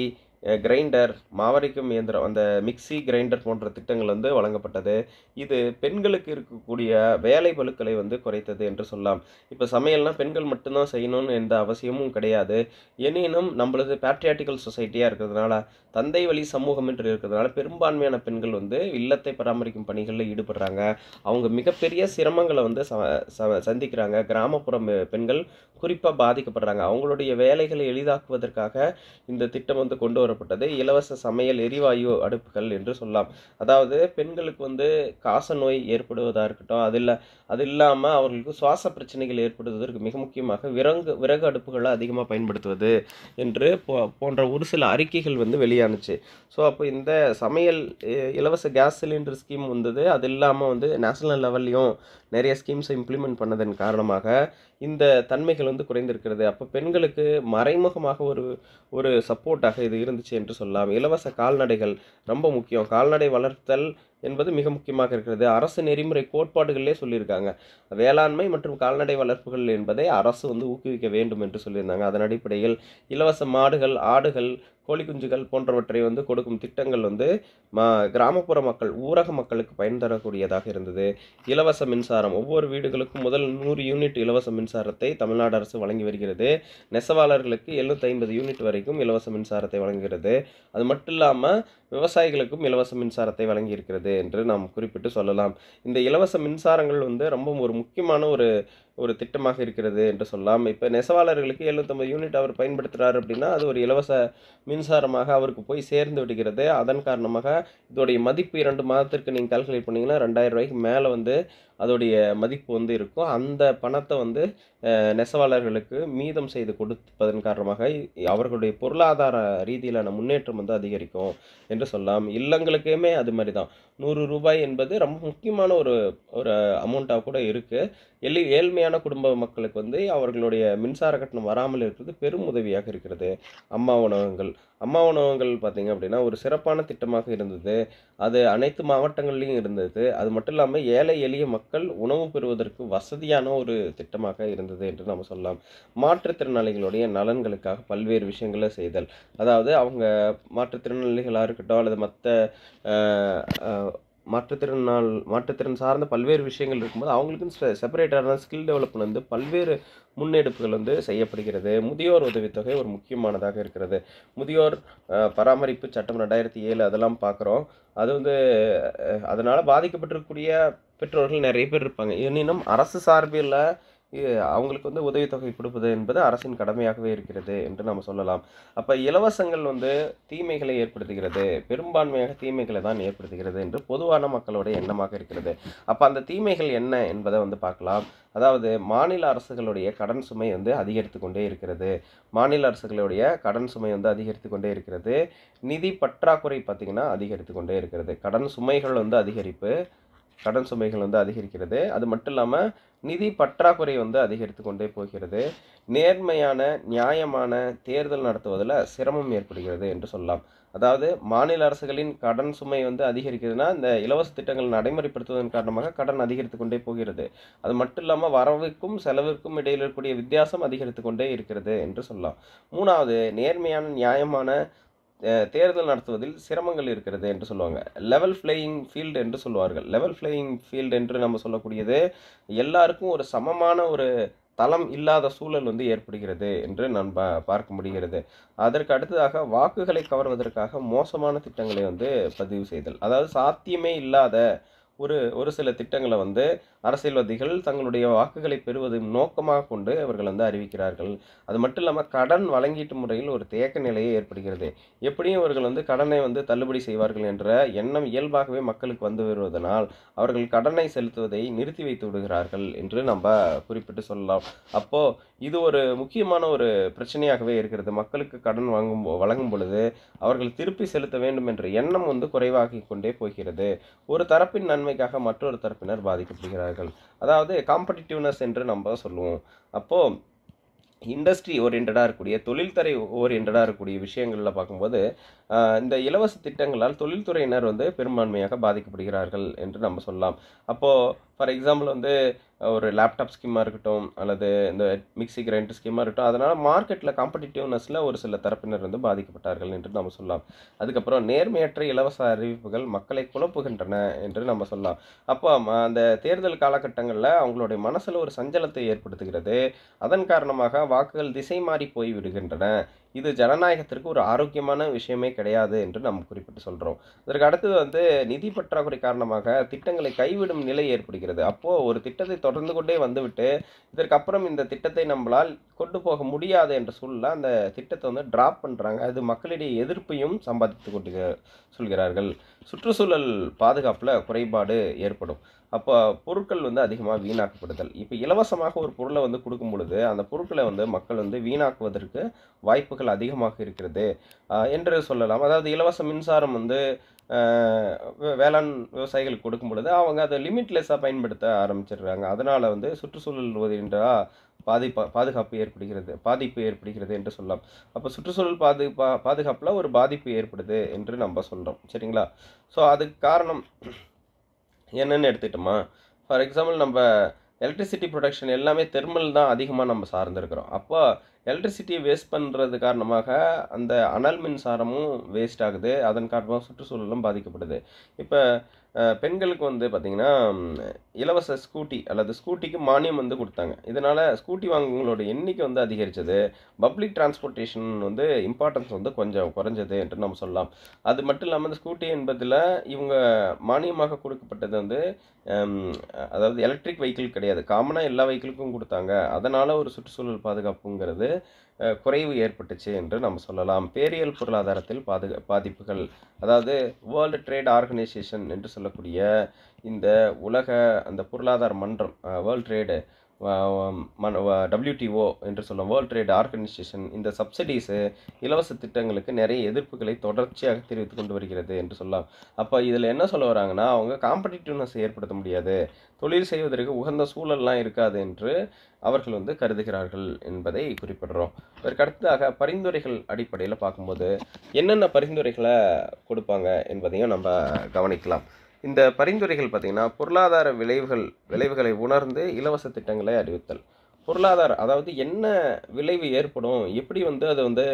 கிரைண்டர், மாவரைக்கும் இயந்திரம், அந்த மிக்சி, கிரைண்டர் போன்ற திட்டங்கள் வந்து வழங்கப்பட்டது. இது பெண்களுக்கு இருக்கக்கூடிய வேலை பளுக்களை வந்து குறைத்தது என்று சொல்லலாம். இப்போ சமையல்னா பெண்கள் மட்டும்தான் செய்யணும்னு எந்த அவசியமும் கிடையாது. எனினும் நம்மளது பேட்ரியாட்டிக்கல் சொசைட்டியாக இருக்கிறதுனால, தந்தை வழி சமூகம் என்று இருக்கிறதுனால பெரும்பான்மையான பெண்கள் வந்து இல்லத்தை பராமரிக்கும் பணிகளில் ஈடுபடுறாங்க. அவங்க மிகப்பெரிய சிரமங்களை வந்து சந்திக்கிறாங்க. கிராமப்புற பெண்கள் குறிப்பாக பாதிக்கப்படுறாங்க. அவங்களுடைய வேலைகளை எளிதாக்குவதற்காக இந்த திட்டம் வந்து கொண்டு வரப்பட்டது. இலவச சமையல் எரிவாயு அடுப்புகள் என்று சொல்லலாம். அதாவது பெண்களுக்கு வந்து காச நோய் ஏற்படுவதாக இருக்கட்டும், அது இல்லாமல் அவர்களுக்கு சுவாச பிரச்சனைகள் ஏற்படுவதற்கு மிக முக்கியமாக விறகு அடுப்புகளை அதிகமாக பயன்படுத்துவது என்று போன்ற ஒரு சில அறிக்கைகள் வந்து வெளியானுச்சு. ஸோ அப்போ இந்த சமையல் இலவச கேஸ் சிலிண்டர் ஸ்கீம் வந்தது. அது இல்லாமல் வந்து நேஷனல் லெவல்லையும் நிறைய ஸ்கீம்ஸை இம்ப்ளிமெண்ட் பண்ணதன் காரணமாக இந்த தன்மைகள் வந்து குறைந்திருக்கிறது. அப்போ பெண்களுக்கு மறைமுகமாக ஒரு சப்போர்ட்டாக இது இருந்துச்சு என்று சொல்லலாம். இலவச கால்நடைகள் ரொம்ப முக்கியம். கால்நடை வளர்த்தல் என்பது மிக முக்கியமாக இருக்கிறது. அரசு நெறிமுறை கோட்பாடுகளிலே சொல்லியிருக்காங்க. வேளாண்மை மற்றும் கால்நடை வளர்ப்புகள் என்பதை அரசு வந்து ஊக்குவிக்க வேண்டும் என்று சொல்லியிருந்தாங்க. அதன் அடிப்படையில் இலவச மாடுகள், ஆடுகள், கோழி குஞ்சுகள் போன்றவற்றை வந்து கொடுக்கும் திட்டங்கள் வந்து கிராமப்புற மக்கள், ஊரக மக்களுக்கு பயன் தரக்கூடியதாக இருந்தது. இலவச மின்சாரம், ஒவ்வொரு வீடுகளுக்கும் முதல் 100 யூனிட் இலவச மின்சாரத்தை தமிழ்நாடு அரசு வழங்கி வருகிறது. நெசவாளர்களுக்கு 750 யூனிட் வரைக்கும் இலவச மின்சாரத்தை வழங்குகிறது. அது மட்டும் இல்லாமல் விவசாயிகளுக்கும் இலவச மின்சாரத்தை வழங்கி இருக்கிறது என்று நாம் குறிப்பிட்டு சொல்லலாம். இந்த இலவச மின்சாரங்கள் வந்து ரொம்ப ஒரு முக்கியமான ஒரு திட்டமாக இருக்கிறது என்று சொல்லலாம். இப்போ நெசவாளர்களுக்கு 750 யூனிட் அவர் பயன்படுத்துகிறார் அப்படின்னா அது ஒரு இலவச மின்சாரமாக அவருக்கு போய் சேர்ந்து விடுகிறது. அதன் காரணமாக இதோடைய மதிப்பு 2 மாதத்திற்கு நீங்கள் கால்குலேட் பண்ணிங்கன்னா 2000 ரூபாய்க்கு மேலே வந்து அதோடைய மதிப்பு வந்து இருக்கும். அந்த பணத்தை வந்து நெசவாளர்களுக்கு மீதம் செய்து கொடுப்பதன் காரணமாக அவர்களுடைய பொருளாதார ரீதியிலான முன்னேற்றம் வந்து அதிகரிக்கும் என்று சொல்லலாம். இல்லங்களுக்குமே அது மாதிரி தான். 100 ரூபாய் என்பது ரொம்ப முக்கியமான ஒரு அமௌண்ட்டாக கூட இருக்குது. ஏழ்மையான குடும்ப மக்களுக்கு வந்து அவர்களுடைய மின்சார கட்டணம் வராமல் இருக்கிறது பெரும் உதவியாக இருக்கிறது. அம்மா உணவகங்கள் பார்த்தீங்க அப்படின்னா ஒரு சிறப்பான திட்டமாக இருந்தது. அது அனைத்து மாவட்டங்கள்லையும் இருந்தது. அது மட்டும் இல்லாமல் ஏழை எளிய மக்கள் உணவு பெறுவதற்கு வசதியான ஒரு திட்டமாக இருந்தது என்று நம்ம சொல்லலாம். மாற்றுத்திறனாளிகளுடைய நலன்களுக்காக பல்வேறு விஷயங்களை செய்தல், அதாவது அவங்க மாற்றுத்திறனாளிகளாக இருக்கட்டும் அல்லது மற்ற மாற்றுத்திறன் சார்ந்த பல்வேறு விஷயங்கள் இருக்கும்போது அவங்களுக்குன்னு செப்பரேட்டான ஸ்கில் டெவலப்மெண்ட் வந்து பல்வேறு முன்னெடுப்புகள் வந்து செய்யப்படுகிறது. முதியோர் உதவித்தொகை ஒரு முக்கியமானதாக இருக்கிறது. முதியோர் பராமரிப்பு சட்டம் 2007 அதெல்லாம் பார்க்குறோம். அது வந்து அதனால் பாதிக்கப்பட்டிருக்கக்கூடிய பெற்றோர்கள் நிறைய பேர் இருப்பாங்க. எனினும் அரசு சார்பில் அவங்களுக்கு வந்து உதவித்தொகை கொடுப்பது என்பது அரசின் கடமையாகவே இருக்கிறது என்று நம்ம சொல்லலாம். அப்போ இலவசங்கள் வந்து தீமைகளை ஏற்படுத்துகிறது, பெரும்பான்மையாக தீமைகளை தான் ஏற்படுத்துகிறது என்று பொதுவான மக்களோட எண்ணமாக இருக்கிறது. அப்போ அந்த தீமைகள் என்ன என்பதை வந்து பார்க்கலாம். அதாவது மாநில அரசுகளுடைய கடன் சுமை வந்து அதிகரித்து கொண்டே இருக்கிறது. நிதி பற்றாக்குறை பார்த்திங்கன்னா அதிகரித்து கொண்டே இருக்கிறது. கடன் சுமைகள் வந்து அதிகரிக்கிறது. அது மட்டும் இல்லாமல் நிதி பற்றாக்குறை வந்து அதிகரித்து கொண்டே போகிறது. நேர்மையான நியாயமான தேர்தல் நடத்துவதில் சிரமம் ஏற்படுகிறது என்று சொல்லலாம். அதாவது மாநில அரசுகளின் கடன் சுமை வந்து அதிகரிக்கிறதுனா இந்த இலவச திட்டங்கள் நடைமுறைப்படுத்துவதன் காரணமாக கடன் அதிகரித்து கொண்டே போகிறது. அது மட்டும் இல்லாமல் வரவுக்கும் செலவிற்கும் இடையில் இருக்கக்கூடிய வித்தியாசம் அதிகரித்து கொண்டே இருக்கிறது என்று சொல்லலாம். 3வது, நேர்மையான நியாயமான தேர்தல் நடத்துவதில் சிரமங்கள் இருக்கிறது என்று சொல்லுவாங்க. லெவல் பிளேயிங் ஃபீல்டு என்று சொல்லுவார்கள். லெவல் பிளேயிங் ஃபீல்டு என்று நம்ம சொல்லக்கூடியது எல்லாருக்கும் ஒரு சமமான ஒரு தளம் இல்லாத சூழல் வந்து ஏற்படுகிறது என்று நான் பார்க்க முடிகிறது. அதற்கு அடுத்ததாக வாக்குகளை கவர்வதற்காக மோசமான திட்டங்களை வந்து பதிவு செய்தல், அதாவது சாத்தியமே இல்லாத ஒரு சில திட்டங்களை வந்து அரசியல்வாதிகள் தங்களுடைய வாக்குகளை பெறுவதை நோக்கமாக கொண்டு அவர்கள் வந்து அறிவிக்கிறார்கள். அது மட்டும் இல்லாமல் கடன் வழங்கீட்டு முறையில் ஒரு தேக்க நிலையே ஏற்படுகிறது. எப்படியும் அவர்கள் வந்து கடனை வந்து தள்ளுபடி செய்வார்கள் என்ற எண்ணம் இயல்பாகவே மக்களுக்கு வந்து வருவதனால் அவர்கள் கடனை செலுத்துவதை நிறுத்தி வைத்து விடுகிறார்கள் என்று நம்ம குறிப்பிட்டு சொல்லலாம். அப்போது இது ஒரு முக்கியமான ஒரு பிரச்சனையாகவே இருக்கிறது. மக்களுக்கு கடன் வழங்கும் பொழுது அவர்கள் திருப்பி செலுத்த வேண்டும் என்ற எண்ணம் வந்து குறைவாகி கொண்டே போகிறது. ஒரு தரப்பின் நன்மைக்காக மற்றொரு தரப்பினர் பாதிக்கப்படுகிறார்கள். அதாவது காம்படிட்டிவ்னஸ் என்று நம்ம சொல்லுவோம். அப்போது இண்டஸ்ட்ரி ஓரியன்டாக இருக்கக்கூடிய, தொழில்துறை ஓரியன்டாக இருக்கக்கூடிய விஷயங்களில் பார்க்கும்போது இந்த இலவச திட்டங்களால் தொழில்துறையினர் வந்து பெரும்பான்மையாக பாதிக்கப்படுகிறார்கள் என்று நம்ம சொல்லலாம். அப்போது ஃபார் எக்ஸாம்பிள் வந்து ஒரு லேப்டாப் ஸ்கீமாக இருக்கட்டும், அல்லது இந்த மிக்ஸி கிரைண்டர் ஸ்கீமாக இருக்கட்டும், அதனால் மார்க்கெட்டில் காம்படிட்டிவ்னஸில் ஒரு சில தரப்பினர் வந்து பாதிக்கப்பட்டார்கள் என்று நம்ம சொல்லலாம். அதுக்கப்புறம் நேர்மையற்ற இலவச அறிவிப்புகள் மக்களை குழப்புகின்றன என்று நம்ம சொல்லலாம். அப்போ அந்த தேர்தல் காலகட்டங்களில் அவங்களுடைய மனசில் ஒரு சஞ்சலத்தை ஏற்படுத்துகிறது. அதன் காரணமாக வாக்குகள் திசை மாறி போய் விடுகின்றன. இது ஜனநாயகத்திற்கு ஒரு ஆரோக்கியமான விஷயமே கிடையாது என்று நாம் குறிப்பிட்டு சொல்கிறோம். இதற்கு அடுத்தது வந்து நிதி பற்றாக்குறை காரணமாக திட்டங்களை கைவிடும் நிலை ஏற்படுகிறது. அப்போது ஒரு திட்டத்தை தொடர்ந்து கொண்டே வந்துவிட்டு இதற்கப்புறம் இந்த திட்டத்தை நம்மளால் கொண்டு போக முடியாது என்ற சூழலில் அந்த திட்டத்தை வந்து டிராப் பண்ணுறாங்க. அது மக்களிடையே எதிர்ப்பையும் சம்பாதித்து கொண்டு சொல்கிறார்கள். சுற்றுச்சூழல் பாதுகாப்பில் குறைபாடு ஏற்படும். அப்போ பொருட்கள் வந்து அதிகமாக வீணாக்கப்படுதல். இப்போ இலவசமாக ஒரு பொருளை வந்து கொடுக்கும் பொழுது அந்த பொருட்களை வந்து மக்கள் வந்து வீணாக்குவதற்கு வாய்ப்புகள் அதிகமாக இருக்கிறது என்று சொல்லலாம். அதாவது இலவச மின்சாரம் வந்து வேளாண் விவசாயிகளுக்கு கொடுக்கும் பொழுது அவங்க அதை லிமிட்லெஸ்ஸாக பயன்படுத்த ஆரம்பிச்சிடுறாங்க. அதனால் வந்து சுற்றுச்சூழல் ஒன்றின்றா பாதுகாப்பு பாதிப்பு ஏற்படுகிறது என்று சொல்லலாம். அப்போ சுற்றுச்சூழல் பாதுகாப்பில் ஒரு பாதிப்பு ஏற்படுது என்று நம்ம சொல்கிறோம். சரிங்களா? ஸோ அதுக்கு காரணம் என்னன்னு எடுத்துக்கிட்டோமா, ஃபார் எக்ஸாம்பிள் நம்ம எலக்ட்ரிசிட்டி ப்ரொடக்ஷன் எல்லாமே தெர்மல் தான் அதிகமாக நம்ம சார்ந்திருக்கிறோம். அப்போ எலக்ட்ரிசிட்டியை வேஸ்ட் பண்ணுறது காரணமாக அந்த அனல் மின்சாரமும் வேஸ்ட் ஆகுது. அதன் காரணமாக சுற்றுச்சூழலும் பாதிக்கப்படுது. இப்போ பெண்களுக்கு வந்து பார்த்திங்கன்னா இலவச ஸ்கூட்டி அல்லது ஸ்கூட்டிக்கு மானியம் வந்து கொடுத்தாங்க. இதனால் ஸ்கூட்டி வாங்குவங்களோட எண்ணிக்கை வந்து அதிகரித்தது. பப்ளிக் டிரான்ஸ்போர்ட்டேஷன் வந்து இம்பார்ட்டன்ஸ் வந்து கொஞ்சம் குறைஞ்சது என்று நம்ம சொல்லலாம். அது மட்டும் இல்லாமல் இந்த ஸ்கூட்டி என்பதில் இவங்க மானியமாக கொடுக்கப்பட்டது வந்து அதாவது எலக்ட்ரிக் வெஹிக்கிள் கிடையாது, காமனாக எல்லா வெஹிக்கிளுக்கும் கொடுத்தாங்க. அதனால் ஒரு சுற்றுச்சூழல் பாதுகாப்புங்கிறது குறைவு ஏற்பட்டுச்சு என்று நம்ம சொல்லலாம். பேரியல் பொருளாதாரத்தில் பாதிப்புகள், அதாவது வேர்ல்டு ட்ரேட் ஆர்கனைசேஷன் என்று சொல்லக்கூடிய இந்த உலக அந்த பொருளாதார மன்றம், வேர்ல்டு ட்ரேடு WTO என்று சொல்லும் வேர்ல்ட் ட்ரேட் ஆர்கனைசேஷன் இந்த சப்சிடிஸு இலவச திட்டங்களுக்கு நிறைய எதிர்ப்புகளை தொடர்ச்சியாக தெரிவித்து கொண்டு வருகிறது என்று சொல்லலாம். அப்போ இதில் என்ன சொல்ல வராங்கன்னா, அவங்க காம்படிட்டிவ்னஸ் ஏற்படுத்த முடியாது, தொழில் செய்வதற்கு உகந்த சூழல்லாம் இருக்காது என்று அவர்கள் வந்து கருதுகிறார்கள் என்பதை குறிப்பிடுறோம். இதற்கு அடுத்ததாக பரிந்துரைகள் அடிப்படையில் பார்க்கும்போது என்னென்ன பரிந்துரைகளை கொடுப்பாங்க என்பதையும் நம்ம கவனிக்கலாம். இந்த பரிந்துரைகள் பார்த்திங்கன்னா, பொருளாதார விளைவுகளை உணர்ந்து இலவச திட்டங்களை அறிவித்தல். அதாவது என்ன விளைவு ஏற்படும், எப்படி வந்து அது வந்து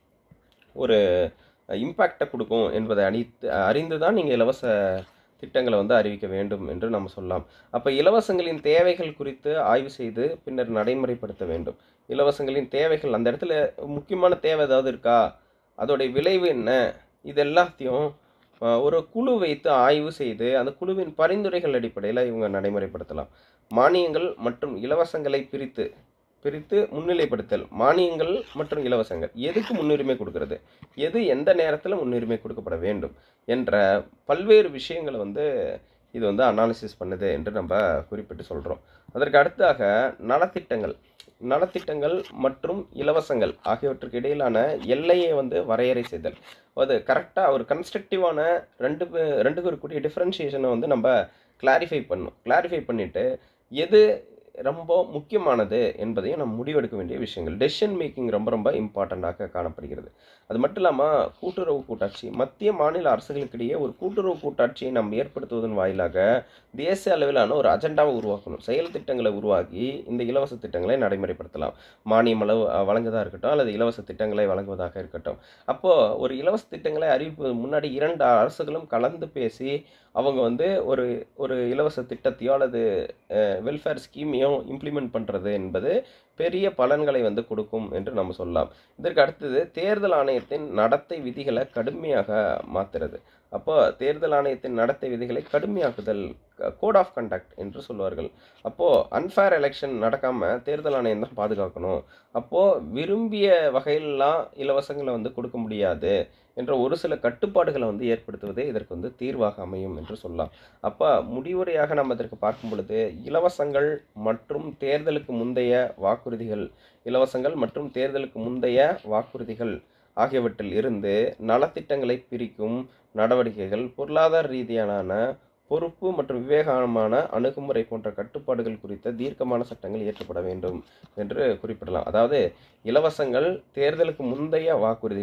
ஒரு இம்பேக்டை கொடுக்கும் என்பதை அறிந்து தான் நீங்கள் இலவச திட்டங்களை வந்து அறிவிக்க வேண்டும் என்று நம்ம சொல்லலாம். அப்போ இலவசங்களின் தேவைகள் குறித்து ஆய்வு செய்து பின்னர் நடைமுறைப்படுத்த வேண்டும். இலவசங்களின் தேவைகள், அந்த இடத்துல முக்கியமான தேவை ஏதாவது இருக்கா, அதோடைய விளைவு என்ன, இது எல்லாத்தையும் ஒரு குழு வைத்து ஆய்வு செய்து அந்த குழுவின் பரிந்துரைகள் அடிப்படையில் இவங்க நடைமுறைப்படுத்தலாம். மானியங்கள் மற்றும் இலவசங்களை பிரித்து முன்னிலைப்படுத்தல். மானியங்கள் மற்றும் இலவசங்கள் எதுக்கு முன்னுரிமை கொடுக்கறது, எது எந்த நேரத்தில் முன்னுரிமை கொடுக்கப்பட வேண்டும் என்ற பல்வேறு விஷயங்களை வந்து இது வந்து அனாலிசிஸ் பண்ணுது என்று நம்ம குறிப்பிட்டு சொல்கிறோம். அதற்கு அடுத்ததாக நலத்திட்டங்கள் மற்றும் இலவசங்கள் ஆகியவற்றுக்கு இடையிலான எல்லையை வந்து வரையறை செய்தல். அது கரெக்டாக ஒரு கன்ஸ்ட்ரக்டிவான ரெண்டுக்கும் இருக்கக்கூடிய டிஃப்ரென்ஷியேஷனை வந்து நம்ம கிளாரிஃபை பண்ணிவிட்டு எது ரொம்ப முக்கியமானது என்பதையும் நம்ம முடிவெடுக்க வேண்டிய விஷயங்கள். டெசிஷன் மேக்கிங் ரொம்ப ரொம்ப இம்பார்ட்டண்ட்டாக காணப்படுகிறது. அது மட்டும் இல்லாமல் கூட்டுறவு கூட்டாட்சி, மத்திய மாநில அரசுகளுக்கிடையே ஒரு கூட்டுறவு கூட்டாட்சியை நம்ம ஏற்படுத்துவதன் வாயிலாக தேசிய அளவிலான ஒரு அஜெண்டாவை உருவாக்கணும். செயல் திட்டங்களை உருவாக்கி இந்த இலவச திட்டங்களை நடைமுறைப்படுத்தலாம். மானியம் அளவு வழங்குவதாக இருக்கட்டும் அல்லது இலவச திட்டங்களை வழங்குவதாக இருக்கட்டும். அப்போது ஒரு இலவச திட்டங்களை அறிவிப்பது முன்னாடி 2 அரசுகளும் கலந்து பேசி அவங்க வந்து ஒரு இலவச திட்டத்தையோ அல்லது வெல்ஃபேர் ஸ்கீமையும் இம்ப்ளிமெண்ட் பண்ணுறது என்பது பெரிய பலன்களை வந்து கொடுக்கும் என்று நம்ம சொல்லலாம். இதற்கு அடுத்தது தேர்தல் ஆணையத்தின் நடத்தை விதிகளை கடுமையாக மாற்றுறது. அப்போ தேர்தல் ஆணையத்தின் நடத்தை விதிகளை கடுமையாக்குதல், கோட் ஆஃப் கண்டக்ட் என்று சொல்வார்கள். அப்போது அன்ஃபேர் எலெக்ஷன் நடக்காமல் தேர்தல் ஆணையம் தான் பாதுகாக்கணும். அப்போது விரும்பிய வகையிலலாம் இலவசங்களை வந்து கொடுக்க முடியாது என்ற ஒரு சில கட்டுப்பாடுகளை வந்து ஏற்படுத்துவதே இதற்கு வந்து தீர்வாக அமையும் என்று சொல்லலாம். அப்போ முடிவுரையாக நம்ம இதற்கு பார்க்கும் பொழுது இலவசங்கள் மற்றும் தேர்தலுக்கு முந்தைய வாக்குறுதிகள் ஆகியவற்றில் இருந்து நலத்திட்டங்களை பிரிக்கும் நடவடிக்கைகள், பொருளாதார ரீதியான பொறுப்பு மற்றும் விவேகமான அணுகுமுறை போன்ற கட்டுப்பாடுகள் குறித்த தீர்க்கமான சட்டங்கள் இயற்றப்பட வேண்டும் என்று குறிப்பிடலாம். அதாவது இலவசங்கள், தேர்தலுக்கு முந்தைய வாக்குறுதிகள்,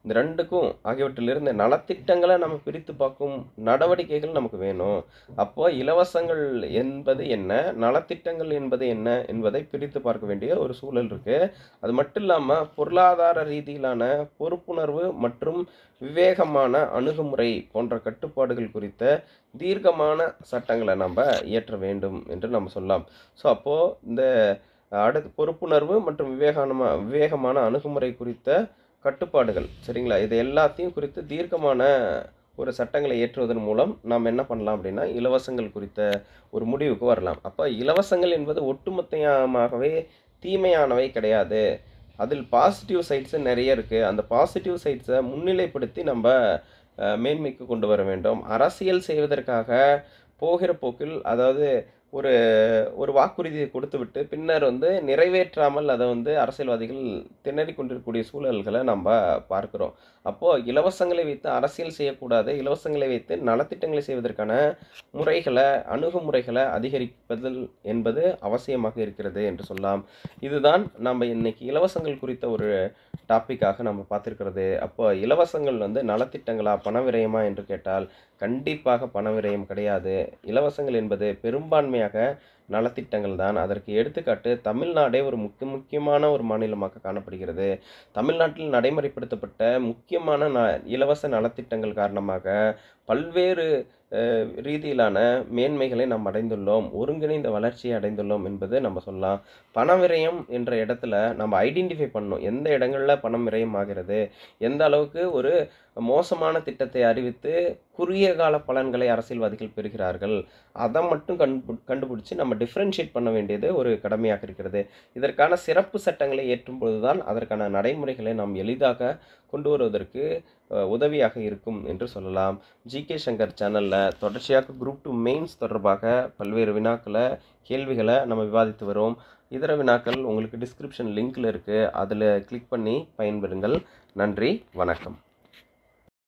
இந்த ரெண்டுக்கும் ஆகியவற்றிலிருந்து நலத்திட்டங்களை நம்ம பிரித்து பார்க்கும் நடவடிக்கைகள் நமக்கு வேணும். அப்போ இலவசங்கள் என்பது என்ன, நலத்திட்டங்கள் என்பது என்ன என்பதை பிரித்து பார்க்க வேண்டிய ஒரு சூழல் இருக்கு. அது மட்டும் இல்லாமல் பொருளாதார ரீதியிலான பொறுப்புணர்வு மற்றும் விவேகமான அணுகுமுறை போன்ற கட்டுப்பாடுகள் குறித்த தீர்க்கமான சட்டங்களை நம்ம இயற்ற வேண்டும் என்று நம்ம சொல்லலாம். ஸோ அப்போது இந்த அடுத்து பொறுப்புணர்வு மற்றும் விவேகமான அணுகுமுறை குறித்த கட்டுப்பாடுகள், சரிங்களா, இது எல்லாத்தையும் குறித்து தீர்க்கமான ஒரு சட்டங்களை இயற்றுவதன் மூலம் நாம் என்ன பண்ணலாம் அப்படின்னா இலவசங்கள் குறித்த ஒரு முடிவுக்கு வரலாம். அப்போ இலவசங்கள் என்பது ஒட்டுமொத்தமாகவே தீமையானவை கிடையாது. அதில் பாசிட்டிவ் சைட்ஸு நிறைய இருக்குது. அந்த பாசிட்டிவ் சைட்ஸை முன்னிலைப்படுத்தி நம்ம மேன்மைக்கு கொண்டு வர வேண்டும். அரசியல் செய்வதற்காக போகிற போக்கில், அதாவது ஒரு ஒரு வாக்குறுதியை கொடுத்துவிட்டு பின்னர் நிறைவேற்றாமல் அதை அரசியல்வாதிகள் திணறி கொண்டிருக்கக்கூடிய சூழல்களை நம்ம பார்க்கிறோம். அப்போது இலவசங்களை வைத்து அரசியல் செய்யக்கூடாது. இலவசங்களை வைத்து நலத்திட்டங்களை செய்வதற்கான முறைகளை, அணுகுமுறைகளை அதிகரிப்பதில் என்பது அவசியமாக இருக்கிறது என்று சொல்லலாம். இதுதான் நம்ம இன்னைக்கு இலவசங்கள் குறித்த ஒரு டாப்பிக்காக நம்ம பார்த்துருக்கிறது. அப்போ இலவசங்கள் நலத்திட்டங்களா, பண விரயமா என்று கேட்டால் கண்டிப்பாக பண விரயம் கிடையாது. இலவசங்கள் என்பது பெரும்பான்மையாக நலத்திட்டங்கள் தான். அதற்கு எடுத்துக்காட்டு தமிழ்நாடே ஒரு முக்கியமான ஒரு மாநிலமாக காணப்படுகிறது. தமிழ்நாட்டில் நடைமுறைப்படுத்தப்பட்ட முக்கியமான இலவச நலத்திட்டங்கள் காரணமாக பல்வேறு ரீதியிலான மேன்மைகளை நாம் அடைந்துள்ளோம், ஒருங்கிணைந்த வளர்ச்சியை அடைந்துள்ளோம் என்பது நம்ம சொல்லலாம். பண விரயம் என்ற இடத்துல நம்ம ஐடென்டிஃபை பண்ணணும். எந்த இடங்களில் பணம் விரயம் ஆகிறது, எந்த அளவுக்கு ஒரு மோசமான திட்டத்தை அறிவித்து குறுகிய கால பலன்களை அரசியல்வாதிகள் பெறுகிறார்கள், அதை மட்டும் கண்டுபிடிச்சி நம்ம டிஃப்ரென்ஷியேட் பண்ண வேண்டியது ஒரு கடமையாக இருக்கிறது. இதற்கான சிறப்பு சட்டங்களை ஏற்றும் பொழுதுதான் அதற்கான நடைமுறைகளை நாம் எளிதாக கொண்டு வருவதற்கு உதவியாக இருக்கும் என்று சொல்லலாம். ஜிகே சங்கர் சேனலில் தொடர்ச்சியாக குரூப் 2 மெயின்ஸ் தொடர்பாக பல்வேறு வினாக்களை, கேள்விகளை நம்ம விவாதித்து வரோம். இதர வினாக்கள் உங்களுக்கு டிஸ்கிரிப்ஷன் லிங்க்கில் இருக்குது, அதில் கிளிக் பண்ணி பயன்பெறுங்கள். நன்றி, வணக்கம்.